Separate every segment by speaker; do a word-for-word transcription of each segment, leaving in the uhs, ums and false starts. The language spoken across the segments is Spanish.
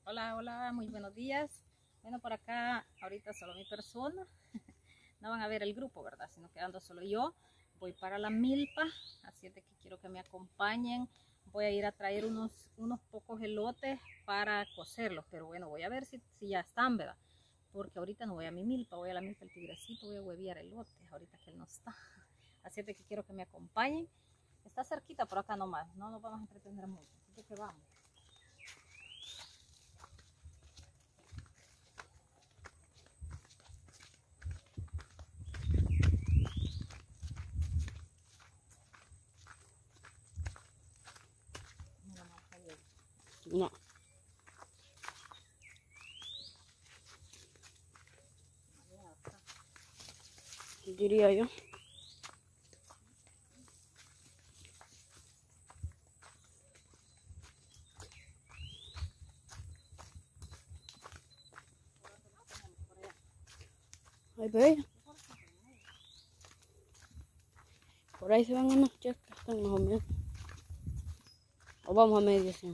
Speaker 1: Hola, hola, muy buenos días. Bueno, por acá ahorita solo mi persona. No van a ver el grupo, ¿verdad? Sino quedando solo yo. Voy para la milpa, así es de que quiero que me acompañen. Voy a ir a traer unos, unos pocos elotes para cocerlos, pero bueno, voy a ver si, si ya están, ¿verdad? Porque ahorita no voy a mi milpa, voy a la milpa del tigrecito, voy a hueviar elotes, ahorita que él no está. Así es de que quiero que me acompañen. Está cerquita por acá nomás, no nos vamos a entretener mucho, así que vamos.
Speaker 2: No. Diría yo. Ay, ve. Por ahí se van unos checas, están más o menos. O vamos a medio, sí.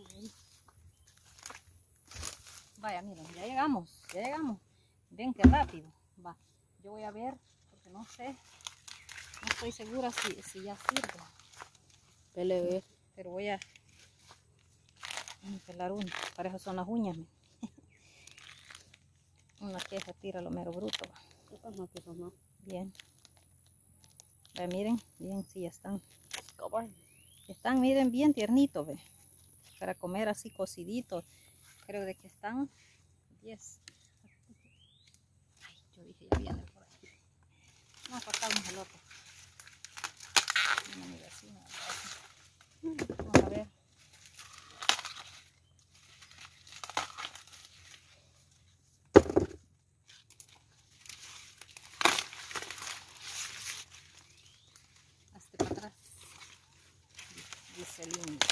Speaker 1: Vaya, miren, ya llegamos, ya llegamos. Ven qué rápido. Va, yo voy a ver, porque no sé, no estoy segura si, si ya sirve.
Speaker 2: Pele,
Speaker 1: Pero voy a, a pelar uno. Para eso son las uñas. Una que se tira lo mero bruto.
Speaker 2: estas no, que son no.
Speaker 1: Bien. Vaya, miren, bien, sí, ya están.
Speaker 2: Cabal.
Speaker 1: Están, miren, bien tiernitos, ve. Para comer así cociditos. Creo de que están diez. Ay, yo dije, ya viene por aquí. Vamos a cortar unos elotes. Una mi vecina. Vamos a ver. Hasta para atrás. Dice lindo.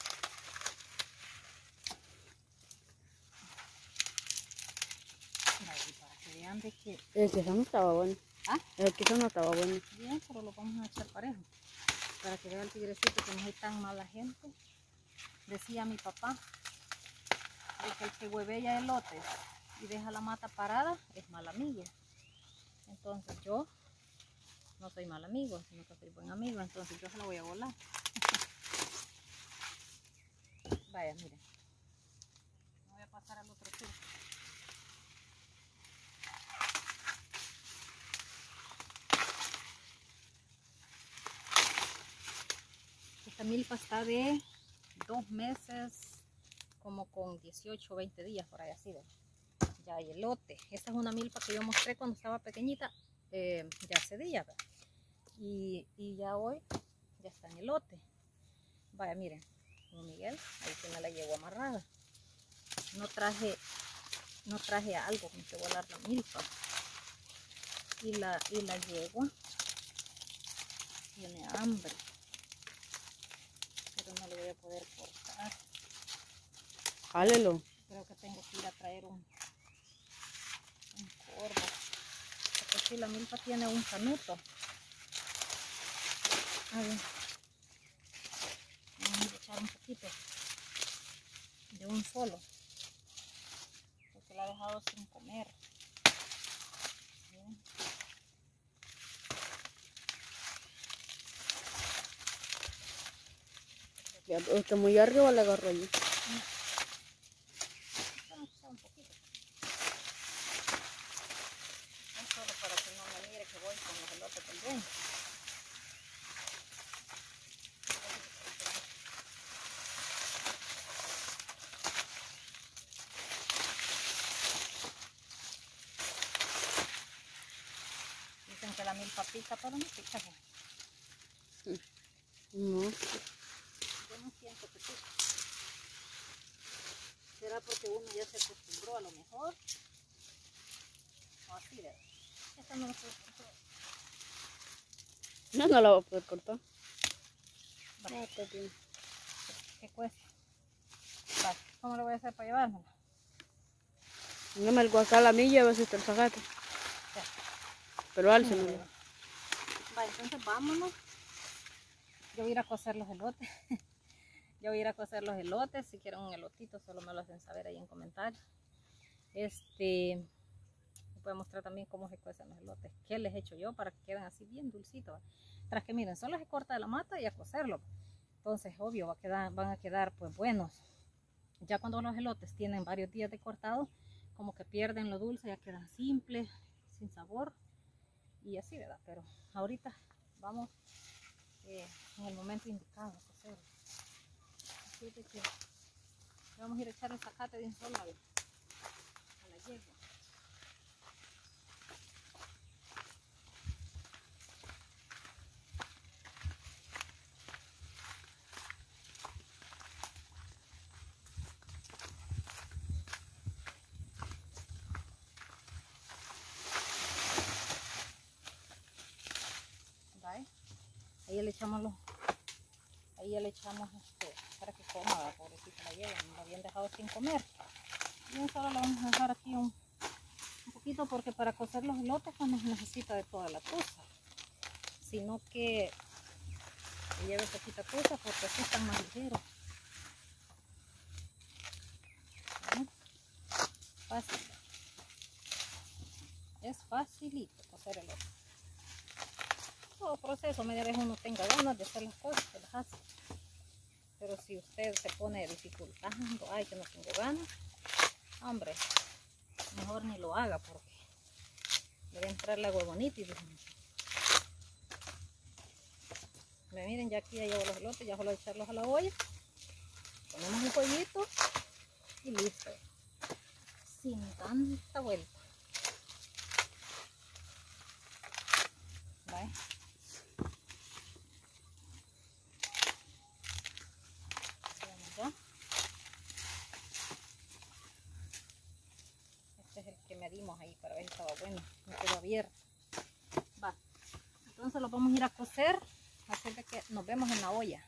Speaker 1: Para que vean de que...
Speaker 2: El queso no estaba bueno.
Speaker 1: ¿Ah?
Speaker 2: El queso no estaba bueno.
Speaker 1: Bien, pero lo vamos a echar parejo. Para que vea el tigrecito que no hay tan mala gente. Decía mi papá de que el que huevea elotes y deja la mata parada es mal amigo. Entonces yo no soy mal amigo, sino que soy buen amigo. Entonces yo se lo voy a volar. Vaya, miren. Me voy a pasar al otro turno. Esta milpa está de dos meses, como con dieciocho o veinte días por ahí así, ¿verdad? Ya hay elote. Esta es una milpa que yo mostré cuando estaba pequeñita, eh, de hace días, ¿verdad? Y, y ya hoy ya está en elote. Vaya, miren, como Miguel, ahí tiene la yegua amarrada. No traje, no traje algo con que volar la milpa. Y la, y la yegua tiene hambre. Pero no le voy a poder cortar.
Speaker 2: Jálelo.
Speaker 1: Creo que tengo que ir a traer un, un corvo. Porque si la milpa tiene un canuto. A ver. Vamos a echar un poquito de un solo. Porque la ha dejado sin comer. Bien.
Speaker 2: Ya, este muy arriba le agarro allí.
Speaker 1: Vamos a echar un poquito. Es solo para que no me mire que voy con los elotes del dueño. Dicen que la milpa pica, pero no pica.
Speaker 2: No.
Speaker 1: Yo no siento que pica. ¿Será porque uno ya se acostumbró a lo mejor? O así, ¿verdad? Esta no lo puedo cortar.
Speaker 2: No, no la voy a poder cortar.
Speaker 1: Vale.
Speaker 2: No, está bien.
Speaker 1: ¿Qué cuesta? Vale. ¿Cómo le voy a hacer para llevármela?
Speaker 2: Póngame el guacal a mí y a ver si te lo sacaste.
Speaker 1: Ya.
Speaker 2: Pero álcemelo.
Speaker 1: Vale, entonces vámonos. Yo voy a ir a cocer los elotes. Yo voy a ir a cocer los elotes. Si quieren un elotito, solo me lo hacen saber ahí en comentarios. Este, les voy a mostrar también cómo se cuecen los elotes. ¿Qué les he hecho yo para que queden así bien dulcitos? Tras que miren, solo se corta de la mata y a cocerlo. Entonces, obvio, va a quedar, van a quedar pues buenos. Ya cuando los elotes tienen varios días de cortado, como que pierden lo dulce, ya quedan simples, sin sabor. Y así, ¿verdad? Pero ahorita vamos eh, en el momento indicado a cocerlo. Así es de que vamos a ir a echar el zacate de un solo a la, a la yegua. ¿Vale? Ahí le echamos los, ahí le echamos este, para que coma, la pobrecita la yegua, no la habían dejado sin comer. Y solo le vamos a dejar aquí un, un poquito porque para cocer los elotes pues no se necesita de toda la tusa, sino que le lleve poquita tusa porque así están más ligeros. ¿Ven? Fácil. Es facilito cocer elotes. Todo proceso, media vez uno tenga ganas de hacer las cosas, se las hace. Pero si usted se pone dificultando, ay que no tengo ganas, hombre, mejor ni lo haga porque le va a entrar la huevonitis. Me miren, ya aquí ya llevo los elotes, ya solo echarlos a la olla. Ponemos un pollito y listo. Sin tanta vuelta. ¿Vale? Ya. Este es el que medimos ahí para ver si estaba bueno. No quedó abierto. Va. Entonces lo vamos a ir a cocer. Así de que nos vemos en la olla.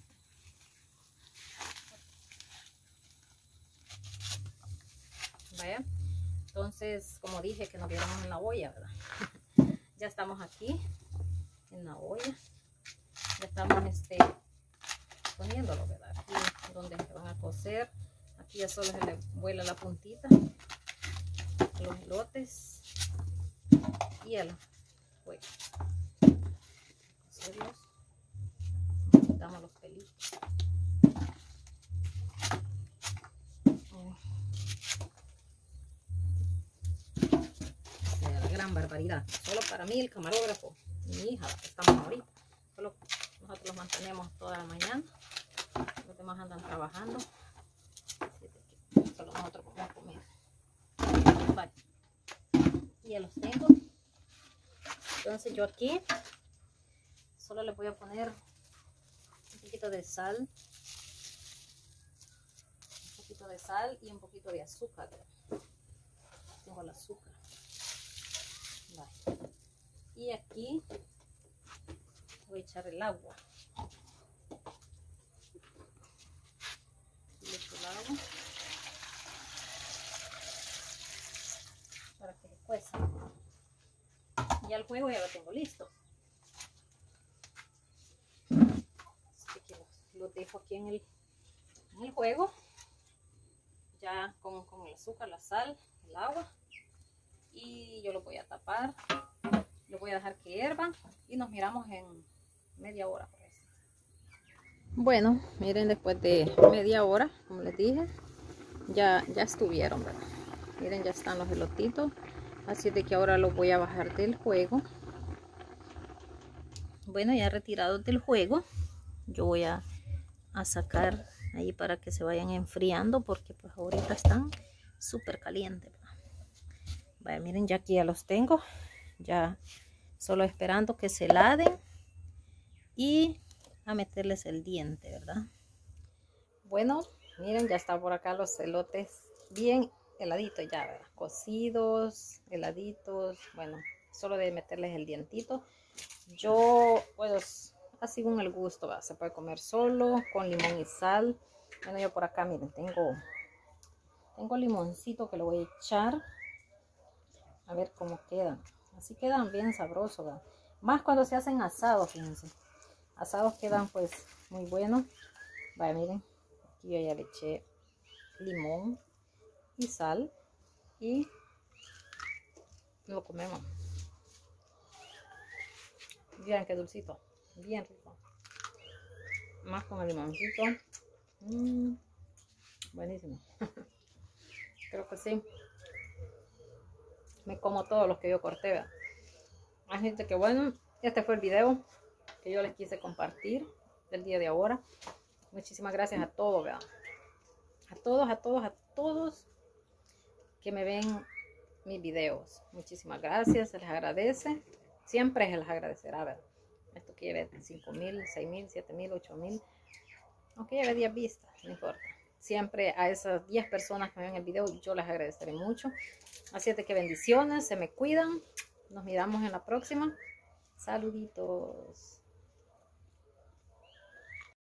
Speaker 1: Vaya. Entonces, como dije que nos viéramos en la olla, ¿verdad? Ya estamos aquí en la olla. Ya estamos este, poniéndolo, ¿verdad? Aquí donde se van a cocer. Aquí ya solo se le vuela la puntita a los elotes y a la hueca. Cocerlos. Quitamos los pelitos. La gran barbaridad. Solo para mí, el camarógrafo, mi hija, la que estamos ahorita. Solo nosotros los mantenemos toda la mañana. Los demás andan trabajando. Solo nosotros podemos comer. Vale. Y ya los tengo. Entonces yo aquí solo le voy a poner un poquito de sal. Un poquito de sal y un poquito de azúcar. Tengo el azúcar. Vale. Y aquí voy a echar el agua. Le echo el agua para que se cueza. Ya el juego ya lo tengo listo. Así que los, los dejo aquí en el, en el juego. Ya con, con el azúcar, la sal, el agua. Y yo lo voy a tapar. Lo voy a dejar que hiervan. Y nos miramos en media hora. Pues. Bueno, miren, después de media hora, como les dije, ya, ya estuvieron, ¿verdad? Miren, ya están los elotitos. Así de que ahora los voy a bajar del juego. Bueno, ya retirados del juego, yo voy a, a sacar ahí para que se vayan enfriando, porque pues ahorita están súper calientes. Vaya, miren, ya aquí ya los tengo, ya solo esperando que se heladen y a meterles el diente, ¿verdad? Bueno, miren, ya está por acá los elotes bien heladitos ya, ¿verdad? Cocidos, heladitos, bueno, solo de meterles el dientito. Yo, pues, así con el gusto, ¿verdad? Se puede comer solo, con limón y sal. Bueno, yo por acá, miren, tengo, tengo limoncito que le voy a echar. A ver cómo quedan. Así quedan bien sabrosos, ¿verdad? Más cuando se hacen asados, fíjense. Asados quedan, pues, muy buenos. Vaya, miren. Aquí yo ya le eché limón y sal y lo comemos. Bien, qué dulcito, bien rico. Más con el limoncito. Mm, buenísimo. Creo que sí. Me como todos los que yo corté, ¿verdad? Así que bueno, este fue el video que yo les quise compartir del día de ahora. Muchísimas gracias a todos, ¿verdad? A todos, a todos, a todos que me ven mis videos. Muchísimas gracias, se les agradece. Siempre se les agradecerá, ¿verdad? Esto que lleve cinco mil, seis mil, siete mil, ocho mil. Aunque lleve diez vistas, no importa. Siempre a esas diez personas que ven el video yo les agradeceré mucho. Así es de que bendiciones, se me cuidan. Nos miramos en la próxima. Saluditos.